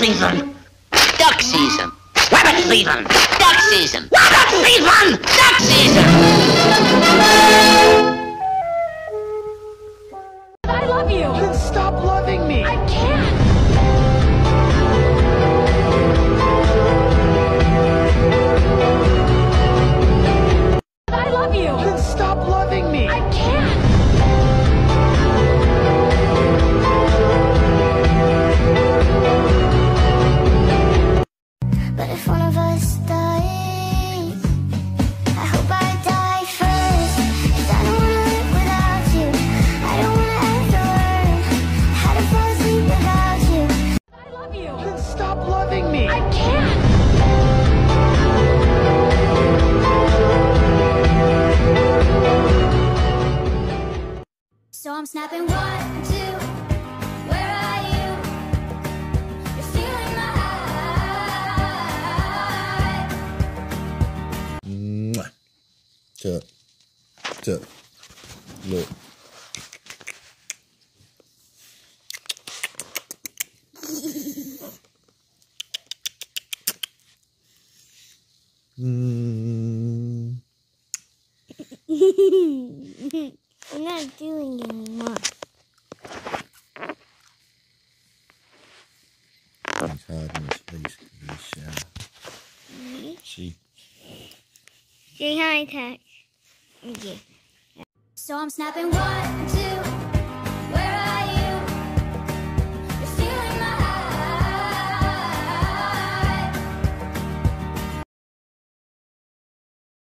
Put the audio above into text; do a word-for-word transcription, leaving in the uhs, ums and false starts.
season. Duck season. Rabbit season. Duck season. Rabbit season. Duck season. I love you. Then stop loving me. I can't. I love you. Then stop loving me. I can't. But if one of us dies, I hope I die first. 'Cause I don't wanna live without you. I don't wanna have to learn how to fall asleep without you. I love you. Then stop loving me. I can't. So I'm snapping one, two. Where are you? You're stealing my heart. Mwah. Chợ. Chợ. Look. Mm. I'm not doing it anymore. He's hiding his face in the shower. See? Say hi, Tat. Okay. So I'm snapping one, two.